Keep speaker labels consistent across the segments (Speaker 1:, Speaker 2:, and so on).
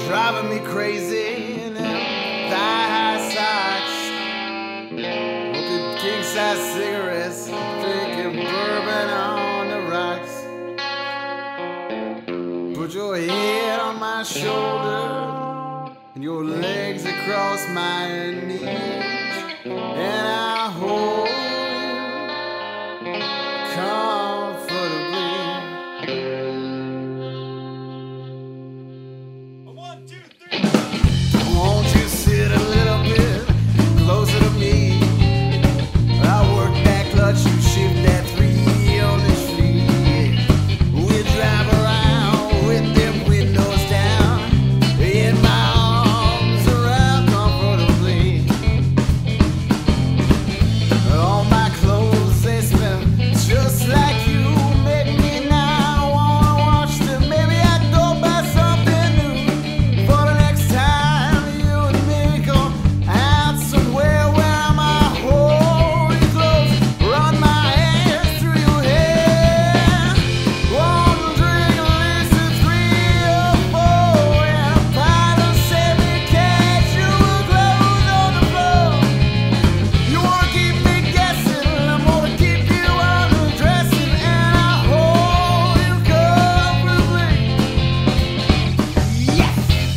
Speaker 1: driving me crazy in them thigh-high socks, smoking king-size cigarettes, drinking bourbon on the rocks. Put your head on my shoulder and your legs across my knees, and I hold you comfortably.
Speaker 2: 1, 2, 3.
Speaker 1: Won't you sit a little bit closer to me? I work that clutch, you shift that 3 on the street. We drive around with them windows down, in my arms around comfortably. All my clothes, they smell just like you. Make me now wanna wash them. Maybe I'd go buy something new for the next time you and me go out somewhere where I might hold you close, run my hands through your hair. One drink leads to 3 or 4, and a pile of semi-casual clothes on the floor. You wanna keep me guessing, I'm gonna keep you undressing, and I hold you comfortably. Yes!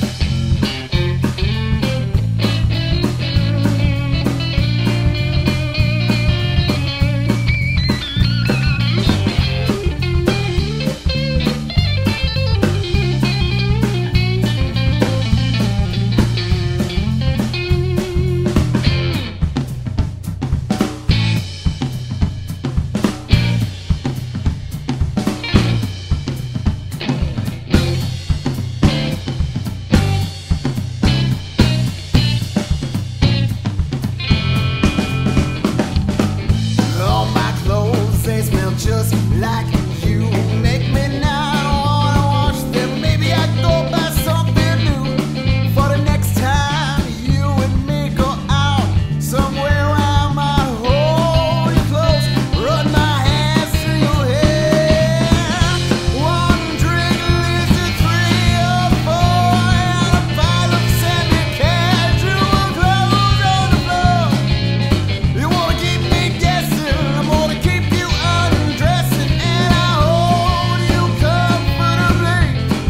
Speaker 1: All my clothes, they smell just like you. Make me now wanna wash them. Maybe I'd go buy something new for the next time you and me go out somewhere where I might hold you close, run my hands through your hair. One drink leads to 3 or 4, and a pile of semi-casual clothes on the floor. You wanna keep me guessing, I'm gonna keep you undressing, and I hold you comfortably.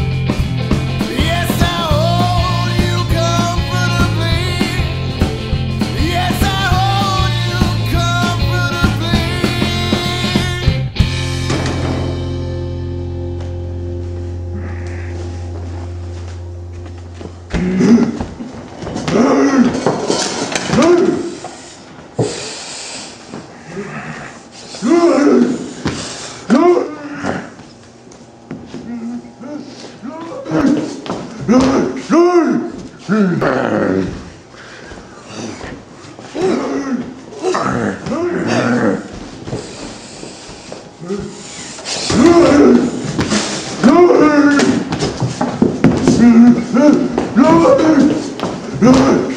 Speaker 1: Yes, I hold you comfortably. Yes, I hold you comfortably.
Speaker 3: No!